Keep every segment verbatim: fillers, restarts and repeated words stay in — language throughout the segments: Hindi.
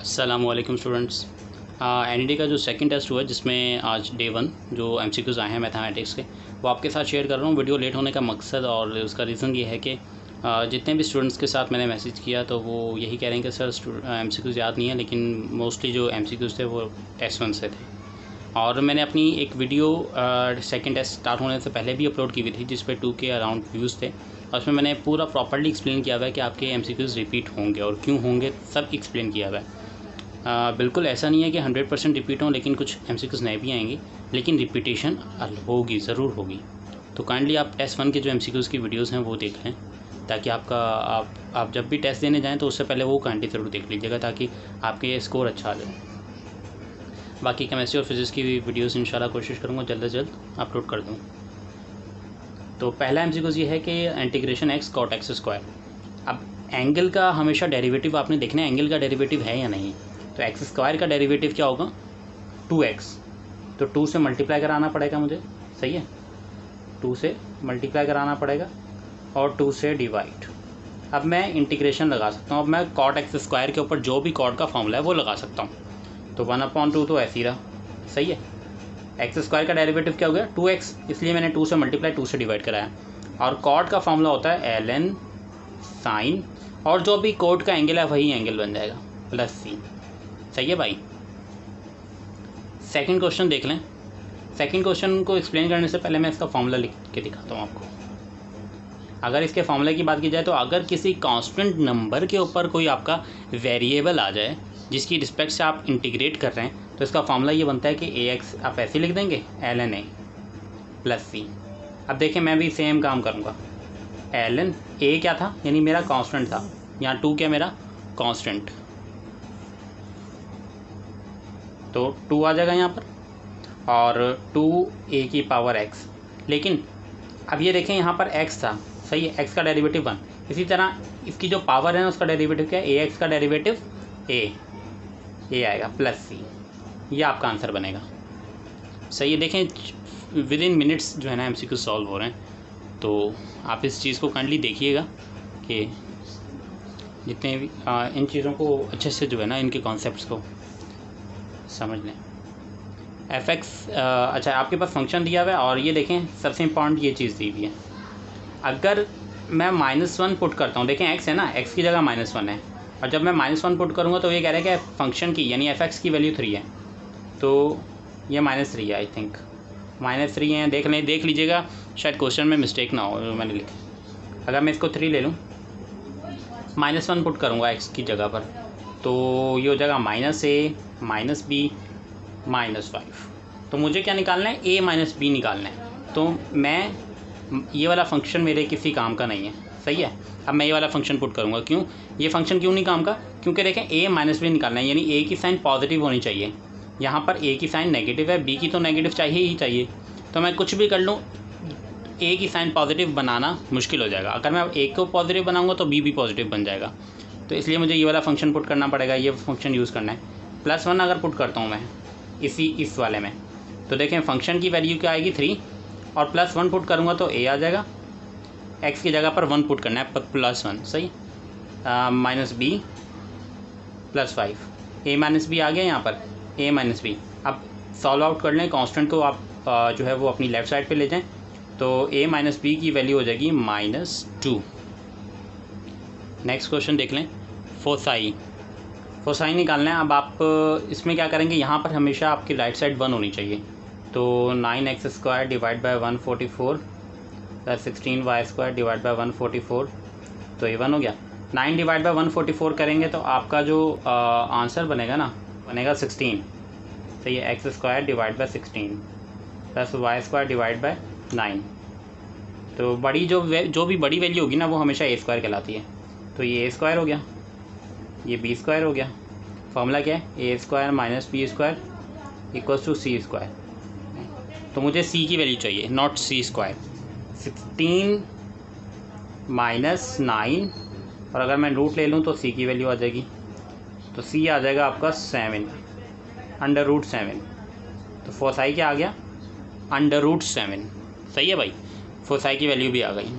अस्सलामुअलैकुम स्टूडेंट्स। एन ई डी का जो सेकंड टेस्ट हुआ है जिसमें आज डे वन जो एम सी क्यूज़ आए हैं मैथमेटिक्स के वो आपके साथ शेयर कर रहा हूँ। वीडियो लेट होने का मकसद और उसका रीज़न ये है कि जितने भी स्टूडेंट्स के साथ मैंने मैसेज किया तो वो यही कह रहे हैं कि सर एम सी क्यूज़ याद नहीं है, लेकिन मोस्टली जो एम सी क्यूज़ थे वो टेस्ट वन से थे। और मैंने अपनी एक वीडियो सेकंड टेस्ट स्टार्ट होने से पहले भी अपलोड की हुई थी जिस पे टू के अराउंड व्यूज़ थे, और उसमें मैंने पूरा प्रॉपर्ली एक्सप्लेन किया हुआ है कि आपके एम सी क्यूज़ रिपीट होंगे और क्यों होंगे, सब एक्सप्लेन किया हुआ है। आ, बिल्कुल ऐसा नहीं है कि हंड्रेड परसेंट रिपीट हों, लेकिन कुछ एम सी क्यूज़ नए भी आएंगे, लेकिन रिपीटेशन होगी, ज़रूर होगी। तो काइंडली आप टेस्ट वन के जो एम सी क्यूज़ की वीडियोज़ हैं वो देख लें, ताकि आपका आप आप जब भी टेस्ट देने जाएँ तो उससे पहले वो काइंडली ज़रूर देख लीजिएगा, ताकि आपके स्कोर अच्छा आ जाए। बाकी केमिस्ट्री और फिज़िक्स की वीडियोज़ इंशाल्लाह कोशिश करूँगा जल्द से जल्द अपलोड कर दूँ। तो पहला एम सी क्यूज़ ये है कि integration x cot x square. अब एंगल का हमेशा डेरिवेटिव आपने देखना है, एंगल का डेरिवेटिव है या नहीं। तो एक्स स्क्वायर का डेरिवेटिव क्या होगा, टू एक्स। तो टू से मल्टीप्लाई कराना पड़ेगा मुझे, सही है, टू से मल्टीप्लाई कराना पड़ेगा और टू से डिवाइड। अब मैं इंटीग्रेशन लगा सकता हूँ। अब मैं कॉट एक्स स्क्वायर के ऊपर जो भी कॉट का फॉर्मूला है वो लगा सकता हूँ। तो वन अपॉन टू तो ऐसे ही रहा, सही है। एक्स स्क्वायर का डेरिवेटिव क्या हो गया, टू एक्स, इसलिए मैंने टू से मल्टीप्लाई टू से डिवाइड कराया। और कॉट का फॉर्मूला होता है एल एन साइन, और जो भी कॉट का एंगल है वही एंगल बन जाएगा, प्लस सी। सही है भाई। सेकंड क्वेश्चन देख लें। सेकंड क्वेश्चन को एक्सप्लेन करने से पहले मैं इसका फॉर्मूला लिख के दिखाता हूँ आपको। अगर इसके फॉर्मूले की बात की जाए तो अगर किसी कांस्टेंट नंबर के ऊपर कोई आपका वेरिएबल आ जाए जिसकी रिस्पेक्ट से आप इंटीग्रेट कर रहे हैं, तो इसका फॉर्मूला ये बनता है कि ए एक्स आप ऐसे लिख देंगे, L N A plus C. अब देखें मैं भी सेम काम करूँगा। एल एन ए क्या था, यानी मेरा कांस्टेंट था, यहाँ टू क्या मेरा कांस्टेंट, तो टू आ जाएगा यहाँ पर, और टू ए की पावर एक्स। लेकिन अब ये देखें यहाँ पर एक्स था, सही है, एक्स का डेरिवेटिव वन। इसी तरह इसकी जो पावर है ना उसका डेरिवेटिव क्या है, ए एक्स का डेरिवेटिव ए ए आएगा प्लस सी। ये आपका आंसर बनेगा, सही है। देखें विद इन मिनट्स जो है ना एम सी क्यू सॉल्व हो रहे हैं, तो आप इस चीज़ को काइंडली देखिएगा कि जितने भी आ, इन चीज़ों को अच्छे से जो है ना इनके कॉन्सेप्ट्स को समझ लें। एफ एक्स, अच्छा आपके पास फंक्शन दिया हुआ है, और ये देखें सबसे इम्पॉर्टेंट ये चीज़ दी हुई है। अगर मैं माइनस वन पुट करता हूँ, देखें एक्स है ना, एक्स की जगह माइनस वन है, और जब मैं माइनस वन पुट करूँगा तो ये कह रहा है कि फंक्शन की यानी एफ एक्स की वैल्यू थ्री है, तो ये माइनस थ्री है, आई थिंक माइनस थ्री है। देख लें, देख लीजिएगा शायद क्वेश्चन में मिस्टेक ना हो मैंने लिखा। अगर मैं इसको थ्री ले लूँ, माइनस वन पुट करूँगा एक्स की जगह पर, तो ये हो जाएगा minus A minus B minus five. तो मुझे क्या निकालना है, ए माइनस बी निकालना है। तो मैं ये वाला फंक्शन मेरे किसी काम का नहीं है, सही है। अब मैं ये वाला फंक्शन पुट करूँगा, क्यों ये फंक्शन क्यों नहीं काम का, क्योंकि देखें ए माइनस बी निकालना है, यानी ए की साइन पॉजिटिव होनी चाहिए। यहाँ पर ए की साइन नेगेटिव है, बी की तो नेगेटिव चाहिए ही चाहिए। तो मैं कुछ भी कर लूँ, ए की साइन पॉजिटिव बनाना मुश्किल हो जाएगा। अगर मैं ए को पॉजिटिव बनाऊँगा तो बी भी पॉजिटिव बन जाएगा। तो इसलिए मुझे ये वाला फंक्शन पुट करना पड़ेगा, ये फंक्शन यूज़ करना है। प्लस वन अगर पुट करता हूँ मैं इसी इस वाले में, तो देखें फंक्शन की वैल्यू क्या आएगी, थ्री, और प्लस वन पुट करूँगा तो ए आ जाएगा। एक्स की जगह पर वन पुट करना है, प्लस वन, सही, minus B plus five, A minus B आ गया यहाँ पर, ए माइनस बी। अब सॉल्व आउट कर लें, कांस्टेंट को आप आ, जो है वो अपनी लेफ़्ट साइड पे ले जाएं, तो ए माइनस बी की वैल्यू हो जाएगी माइनस टू। नेक्स्ट क्वेश्चन देख लें। फोसाई, फोसाई निकालना है। अब आप इसमें क्या करेंगे, यहाँ पर हमेशा आपकी राइट साइड वन होनी चाहिए। तो nine x square divide by one forty four plus sixteen y square divide by one forty four, तो ये वन हो गया। Nine divide by one forty four करेंगे तो आपका जो आंसर बनेगा ना, बनेगा सिक्सटीन, सही है। X square divide by sixteen plus y square divide by nine. तो बड़ी जो जो भी बड़ी वैल्यू होगी ना वो हमेशा ए स्क्वायर कहलाती है। तो ये ए स्क्वायर हो गया, ये बी स्क्वायर हो गया। फॉर्मूला क्या है, A square minus B square equals to C square. तो मुझे सी की वैल्यू चाहिए, not C square. Sixteen minus nine, और अगर मैं रूट ले लूँ तो सी की वैल्यू आ जाएगी, तो सी आ जाएगा आपका सेवन, अंडर रूट सेवन। तो फोसाई क्या आ गया, अंडर रूट सेवन, सही है भाई। फोसाई की वैल्यू भी आ गई।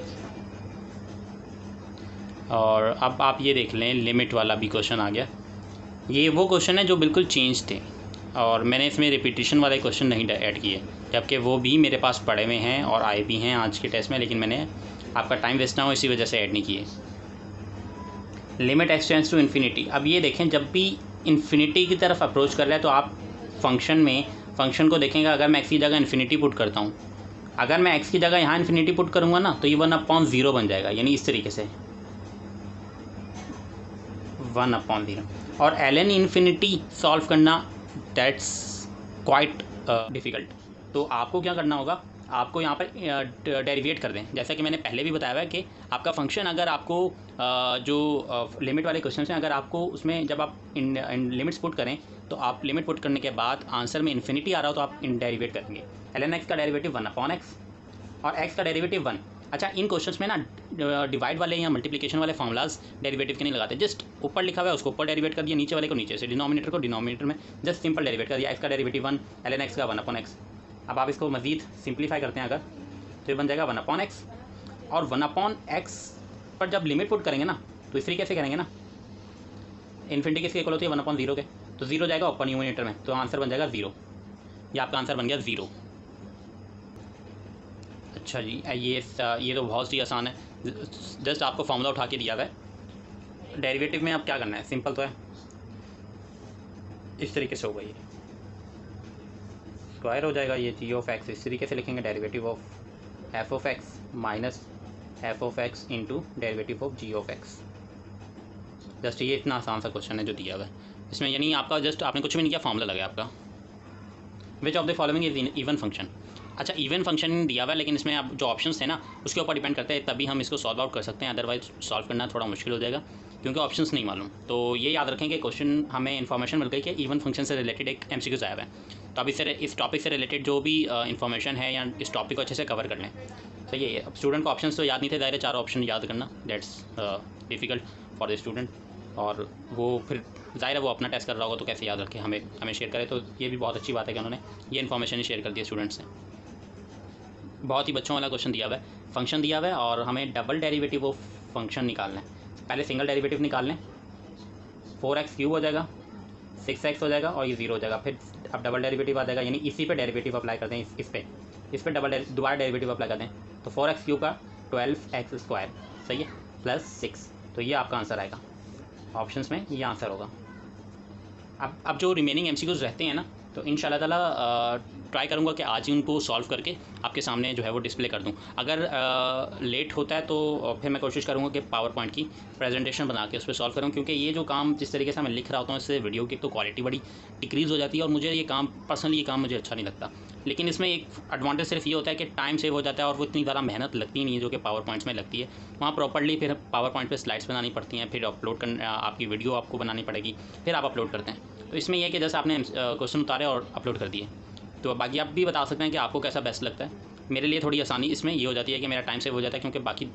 और अब आप ये देख लें, लिमिट वाला भी क्वेश्चन आ गया। ये वो क्वेश्चन है जो बिल्कुल चेंज थे और मैंने इसमें रिपीटिशन वाले क्वेश्चन नहीं ऐड किए, जबकि वो भी मेरे पास पड़े हुए हैं और आए भी हैं आज के टेस्ट में, लेकिन मैंने आपका टाइम वेस्ट ना हो इसी वजह से ऐड नहीं किए। Limit x tends to infinity. अब ये देखें, जब भी इन्फिनिटी की तरफ अप्रोच कर रहा है तो आप फंक्शन में फंक्शन को देखेंगे, अगर मैं एक्स की जगह इन्फिनिटी पुट करता हूँ, अगर मैं एक्स की जगह यहाँ इन्फिनिटी पुट करूँगा ना तो ये वन अपॉन ज़ीरो बन जाएगा, यानी इस तरीके से वन अपॉन ज़ीरो। और एल एन इन्फिनिटी सॉल्व करना दैट्स क्वाइट डिफ़िकल्ट। तो आपको क्या करना होगा, आपको यहाँ पर डेरिवेट कर दें, जैसा कि मैंने पहले भी बताया हुआ है कि आपका फंक्शन अगर आपको uh, जो लिमिट uh, वाले क्वेश्चन हैं, अगर आपको उसमें जब आप इन, इन लिमिट्स पुट करें तो आप लिमिट पुट करने के बाद आंसर में इन्फिनिटी आ रहा हो तो आप इन डेरिवेट करेंगे। एल एन एक्स का डेरिवेटिव वन अपॉन एक्स और एक्स का डेरिवेटिव वन। अच्छा, इन क्वेश्चंस में ना डिवाइड वाले या मल्टीप्लिकेशन वाले फॉर्मूलाज डेरिवेटिव के नहीं लगाते, जस्ट ऊपर लिखा हुआ है उसको ऊपर डेरिवेट कर दिया, नीचे वाले को नीचे से, डिनोमिनेटर को डिनोमिनेटर में जस्ट सिंपल डेरिवेट कर दिया। एक्स का derivative one, L N x का वन अपॉन एक्स। अब आप इसको मजीद सिंप्लीफाई करते हैं अगर तो ये बन जाएगा वन अपॉन एक्स, और वन अपॉन एक्स पर जब लिमिट पुट करेंगे ना तो इस तरीके से करेंगे ना, इन्फिनिटी किसके इक्वल होती है वन अपॉन जीरो के, तो जीरो जाएगा ऊपर न्यूमिनेटर में, तो आंसर बन जाएगा जीरो। ये आपका आंसर बन गया ज़ीरो। अच्छा जी, ये ये तो बहुत ही आसान है, जस्ट आपको फार्मूला उठा के दिया हुआ है। डेरिवेटिव में अब क्या करना है, सिंपल तो है, इस तरीके से होगा, ये स्क्वायर हो जाएगा, ये जी ऑफ एक्स इस तरीके से लिखेंगे, derivative of F of x minus F of x into derivative of G of x. Just ये इतना आसान सा क्वेश्चन है जो दिया हुआ है इसमें, यानी आपका जस्ट आपने कुछ भी नहीं किया, फार्मूला लगा आपका। Which of the following is even function. अच्छा, इवन फंक्शन दिया हुआ है, लेकिन इसमें आप जो ऑप्शंस थे ना उसके ऊपर डिपेंड करते हैं, तभी हम इसको सॉल्व आउट कर सकते हैं, अदरवाइज सॉल्व करना थोड़ा मुश्किल हो जाएगा क्योंकि ऑप्शंस नहीं मालूम। तो ये याद रखें कि क्वेश्चन हमें इन्फॉर्मेशन मिल गई कि इवन फंक्शन से रिलेटेड एक एमसीक्यूज आया हुआ है, तो अब इससे इस टॉपिक से रिलेटेड जो भी इन्फॉर्मेशन है या इस टॉपिक को अच्छे से कवर कर लें। सही है, अब स्टूडेंट को ऑप्शन तो याद नहीं थे, दायरे चार ऑप्शन याद करना that's difficult for the student, और वो फिर ज़ाहिर है वो अपना टेस्ट कर रहा होगा तो कैसे याद रखे, हमें हमें शेयर करे, तो ये भी बहुत अच्छी बात है कि उन्होंने ये इन्फॉर्मेशन ही शेयर कर दी स्टूडेंट्स ने। बहुत ही बच्चों वाला क्वेश्चन दिया हुआ है, फंक्शन दिया हुआ है और हमें डबल डेरिवेटिव ऑफ फंक्शन निकालना है। पहले सिंगल डेरिवेटिव निकाल लें, फोर एक्स क्यूब हो जाएगा, सिक्स एक्स हो जाएगा और ये जीरो हो जाएगा, फिर अब डबल डेरिवेटिव आ जाएगा, यानी इसी पे डेरिवेटिव अप्लाई करते हैं, इस, इस पे इस पे डबल दोबारा डेरिवेटिव अप्लाई करते हैं, तो फोर एक्स क्यूब का ट्वेल्व एक्स स्क्वायर, सही है, प्लस सिक्स, तो ये आपका आंसर आएगा, ऑप्शंस में ये आंसर होगा। अब अब जो रिमेनिंग एमसीक्यूज रहते हैं ना, तो इंशाल्लाह ताला ट्राई करूँगा कि आज ही उनको सॉल्व करके आपके सामने जो है वो डिस्प्ले कर दूँ। अगर आ, लेट होता है तो फिर मैं कोशिश करूँगा कि पावर पॉइंट की प्रेजेंटेशन बना के उस पर सॉल्व करूँ, क्योंकि ये जो काम जिस तरीके से मैं लिख रहा होता हूँ इससे वीडियो की तो क्वालिटी बड़ी डिक्रीज़ हो जाती है, और मुझे ये काम पर्सनली ये काम मुझे अच्छा नहीं लगता। लेकिन इसमें एक एडवांटेज सिर्फ ये होता है कि टाइम सेव हो जाता है और वो इतनी ज़्यादा मेहनत लगती नहीं है जो कि पावर पॉइंट्स में लगती है। वहाँ प्रॉपर्ली फिर पावर पॉइंट पर स्लाइड्स बनानी पड़ती हैं, फिर अपलोड कर आपकी वीडियो आपको बनानी पड़ेगी, फिर आप अपलोड करते हैं। तो इसमें यह कि जैसे आपने क्वेश्चन उतारे और अपलोड कर दिए, तो बाकी आप भी बता सकते हैं कि आपको कैसा बेस्ट लगता है। मेरे लिए थोड़ी आसानी इसमें ये हो जाती है कि मेरा टाइम सेव हो जाता है, क्योंकि बाकी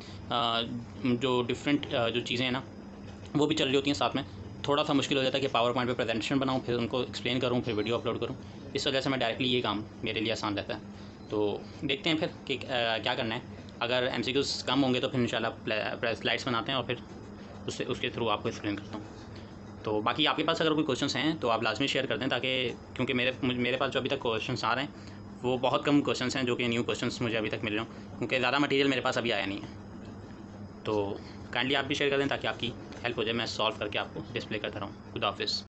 जो डिफरेंट जो चीज़ें हैं ना वो भी चल रही होती हैं साथ में, थोड़ा सा मुश्किल हो जाता है कि पावर पॉइंट पे प्रेजेंटेशन बनाऊँ, फिर उनको एक्सप्लेन करूँ, फिर वीडियो अपलोड करूँ। इस वजह से मैं डायरेक्टली ये काम मेरे लिए आसान रहता है। तो देखते हैं फिर कि क्या करना है। अगर एमसीक्यूज़ कम होंगे तो फिर इंशाल्लाह स्लाइड्स बनाते हैं और फिर उससे उसके थ्रू आपको एक्सप्लेन करता हूँ। तो बाकी आपके पास अगर कोई क्वेश्चंस हैं तो आप लाजमी शेयर कर दें, ताकि क्योंकि मेरे मेरे पास जो अभी तक क्वेश्चंस आ रहे हैं वो बहुत कम क्वेश्चंस हैं जो कि न्यू क्वेश्चंस मुझे अभी तक मिल रहे हों, क्योंकि ज़्यादा मटेरियल मेरे पास अभी आया नहीं है। तो काइंडली आप भी शेयर कर दें ताकि आपकी हेल्प हो जाए, मैं सॉल्व करके आपको डिस्प्ले करता रहूँ। खुदा हाफिज़।